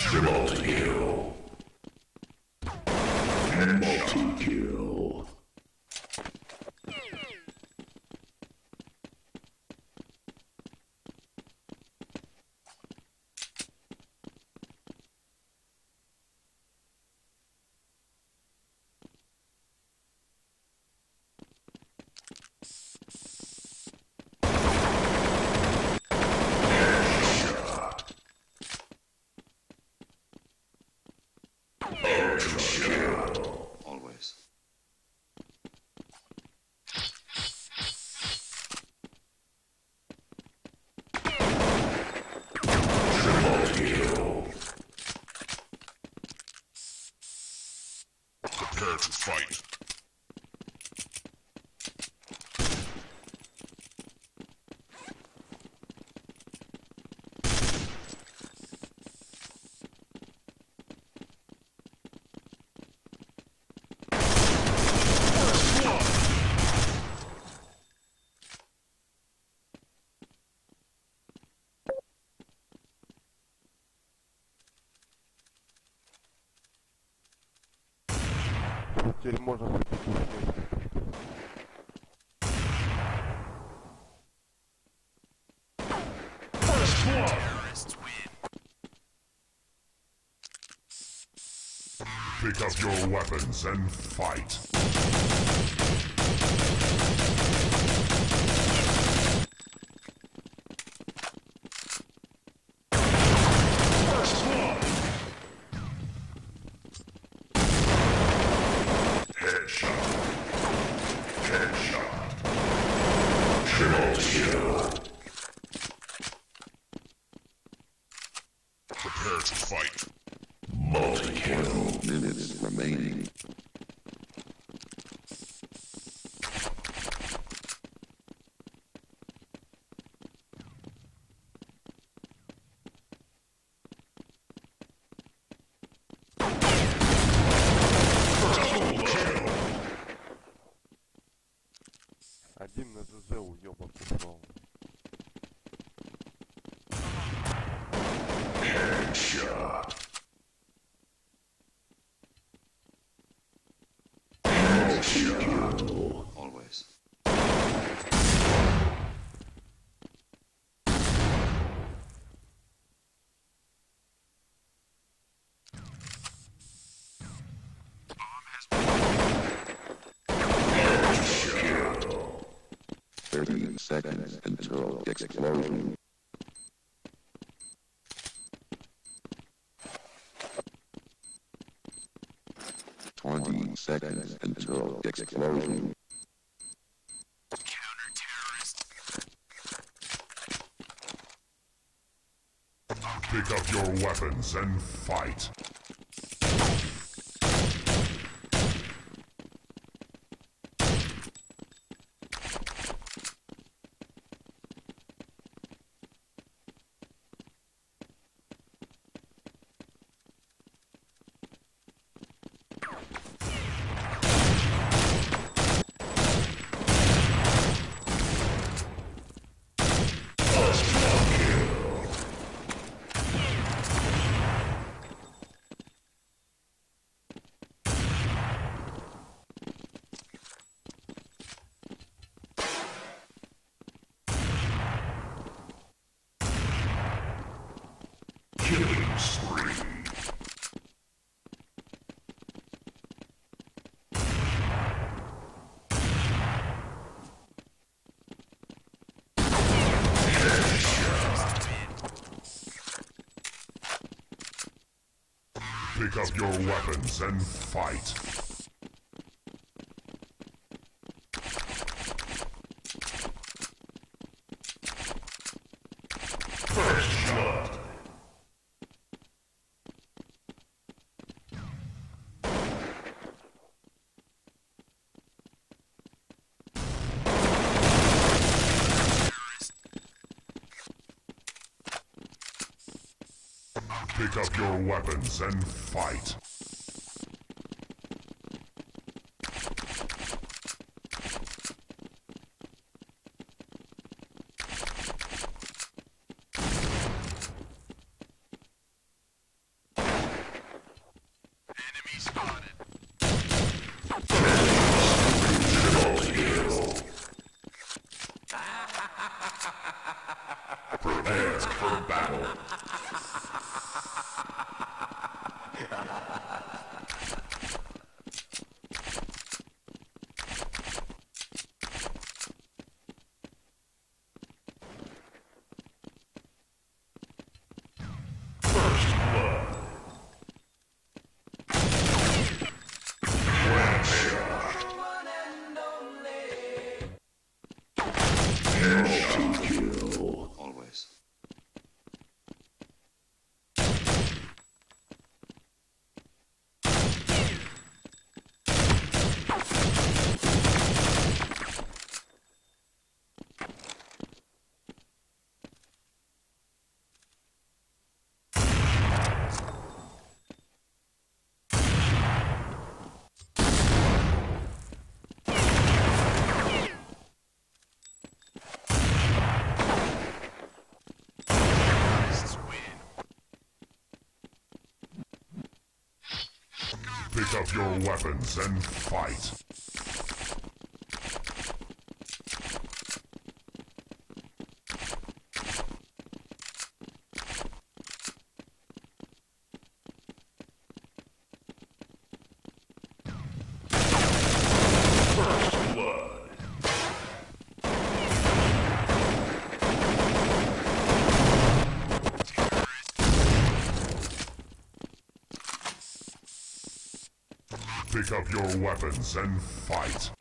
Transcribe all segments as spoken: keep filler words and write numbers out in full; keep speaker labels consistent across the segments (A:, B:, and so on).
A: Multi-kill. Multi-kill.
B: Always.
A: Multi-kill.
C: Prepare to fight.
D: Теперь можно выпить.
C: Pick up your weapons and fight. Headshot. Headshot.
A: Triple kill.
C: Prepare to fight.
A: Multi-kill.
B: Minutes remaining.
D: Один на ЗЗ уёбок ушел.
A: Headshot. Multi-kill.
B: Always. Thirty seconds until explosion. Twenty seconds until explosion.
C: Pick up your weapons and fight. Killing spree. Pick up your weapons and fight. First blood. Pick up your weapons and fight. Pick up your weapons and fight. First blood. Pick up your weapons and fight.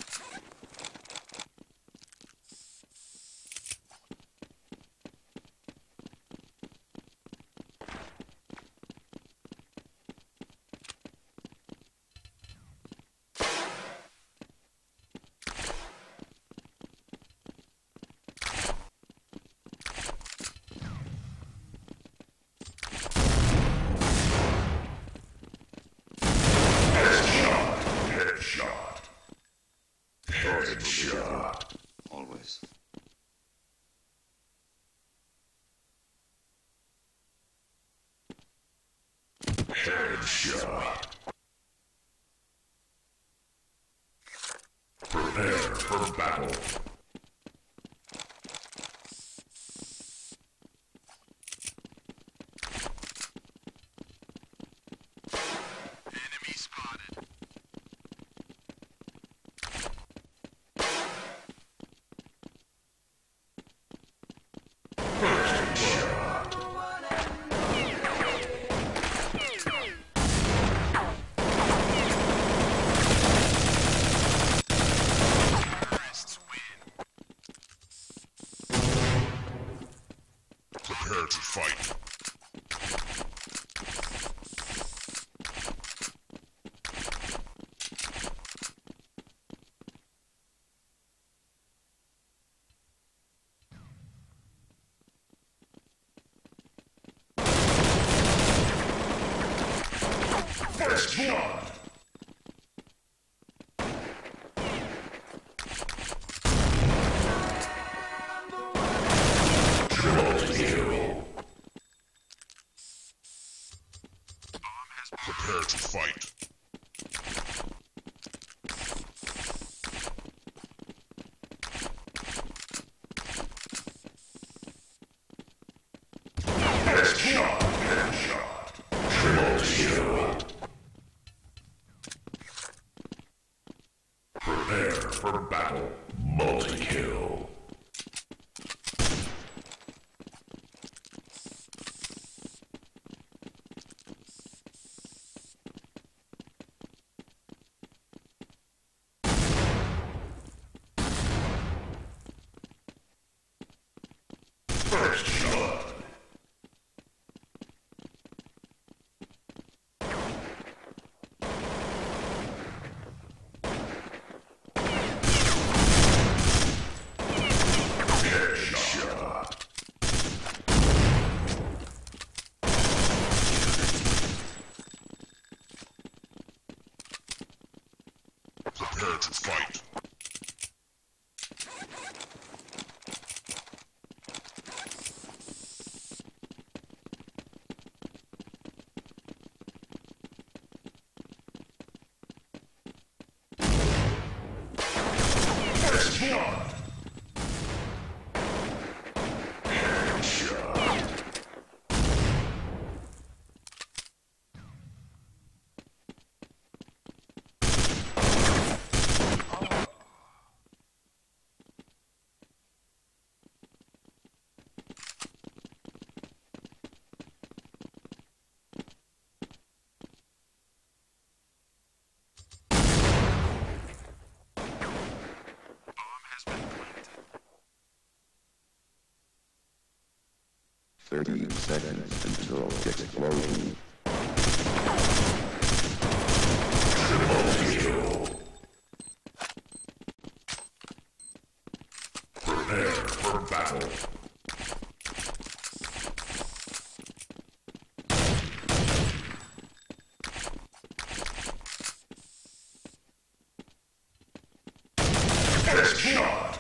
C: Headshot. Headshot.
B: Always.
C: Headshot. Prepare for battle.
E: Enemy spotted. Terrorists win.
C: Prepare to fight. First blood. Triple kill. Prepare to fight. Headshot. Headshot. Triple kill. Prepare for battle. Multi-kill. First blood. Headshot. Prepare to fight. First blood. Headshot.
E: Bomb has been planted.
B: Thirty seconds until explosion.
C: Triple kill. Prepare for battle. Headshot.